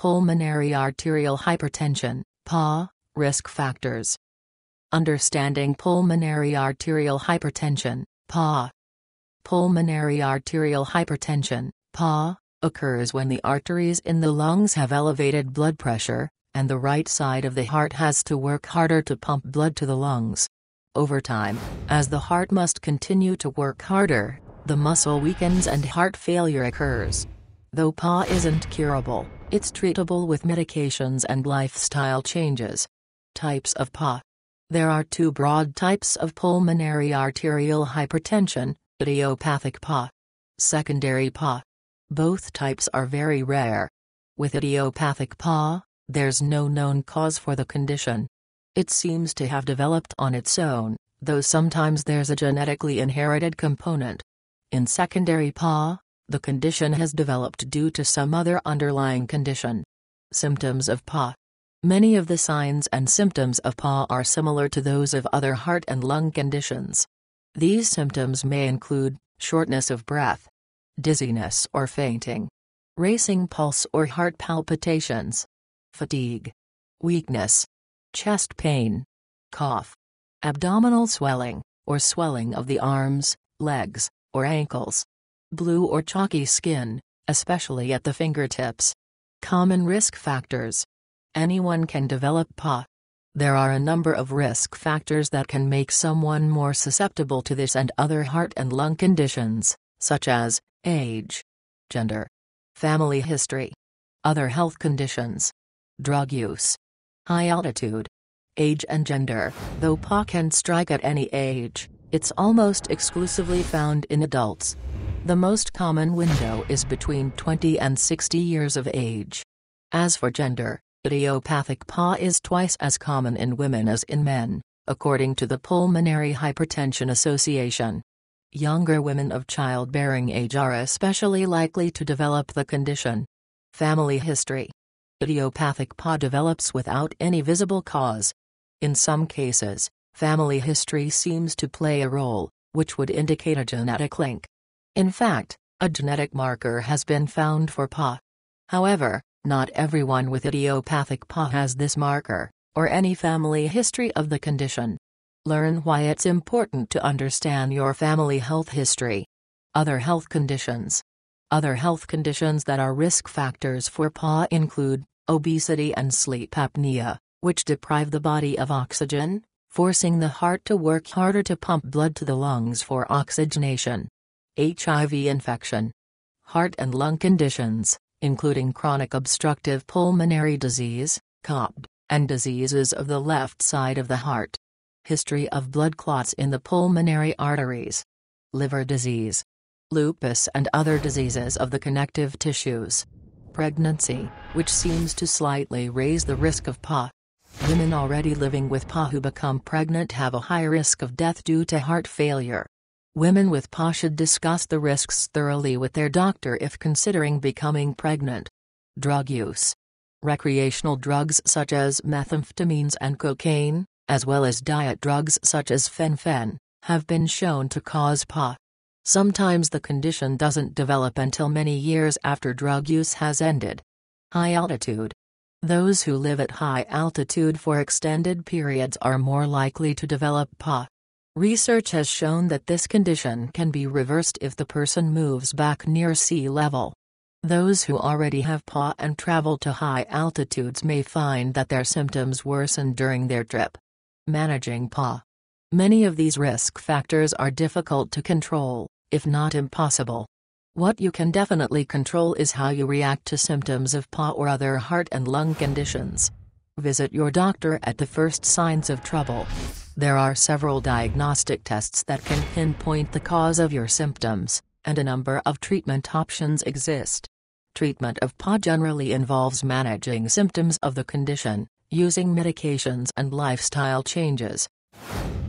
Pulmonary Arterial Hypertension, PAH, Risk Factors. Understanding pulmonary arterial hypertension, PAH. Pulmonary arterial hypertension, PAH, occurs when the arteries in the lungs have elevated blood pressure, and the right side of the heart has to work harder to pump blood to the lungs. Over time, as the heart must continue to work harder, the muscle weakens and heart failure occurs. Though PAH isn't curable, it's treatable with medications and lifestyle changes. Types of PAH. There are two broad types of pulmonary arterial hypertension: idiopathic PAH, secondary PAH. Both types are very rare. With idiopathic PAH, there's no known cause for the condition. It seems to have developed on its own, though sometimes there's a genetically inherited component. In secondary PAH, the condition has developed due to some other underlying condition. Symptoms of PAH. Many of the signs and symptoms of PAH are similar to those of other heart and lung conditions. These symptoms may include shortness of breath, dizziness or fainting, racing pulse or heart palpitations, fatigue, weakness, chest pain, cough, abdominal swelling, or swelling of the arms, legs, or ankles, blue or chalky skin, especially at the fingertips. Common risk factors. Anyone can develop PAH. There are a number of risk factors that can make someone more susceptible to this and other heart and lung conditions, such as age, gender, family history, other health conditions, drug use, high altitude, age and gender. Though PAH can strike at any age, it's almost exclusively found in adults. The most common window is between 20 and 60 years of age. As for gender, idiopathic PAH is twice as common in women as in men, according to the Pulmonary Hypertension Association. Younger women of childbearing age are especially likely to develop the condition. Family history. Idiopathic PAH develops without any visible cause. In some cases, family history seems to play a role, which would indicate a genetic link. In fact, a genetic marker has been found for PAH. However, not everyone with idiopathic PAH has this marker, or any family history of the condition. Learn why it's important to understand your family health history. Other health conditions. Other health conditions that are risk factors for PAH include obesity and sleep apnea, which deprive the body of oxygen, forcing the heart to work harder to pump blood to the lungs for oxygenation. HIV infection. Heart and lung conditions, including chronic obstructive pulmonary disease, COPD, and diseases of the left side of the heart. History of blood clots in the pulmonary arteries. Liver disease. Lupus and other diseases of the connective tissues. Pregnancy, which seems to slightly raise the risk of PAH. Women already living with PAH who become pregnant have a high risk of death due to heart failure. Women with PAH should discuss the risks thoroughly with their doctor if considering becoming pregnant. Drug use. Recreational drugs such as methamphetamines and cocaine, as well as diet drugs such as fen-phen, have been shown to cause PAH. Sometimes the condition doesn't develop until many years after drug use has ended. High altitude. Those who live at high altitude for extended periods are more likely to develop PAH. Research has shown that this condition can be reversed if the person moves back near sea level. Those who already have PAH and travel to high altitudes may find that their symptoms worsen during their trip. Managing PAH. Many of these risk factors are difficult to control, if not impossible. What you can definitely control is how you react to symptoms of PAH or other heart and lung conditions. Visit your doctor at the first signs of trouble. There are several diagnostic tests that can pinpoint the cause of your symptoms, and a number of treatment options exist. Treatment of PAH generally involves managing symptoms of the condition, using medications and lifestyle changes.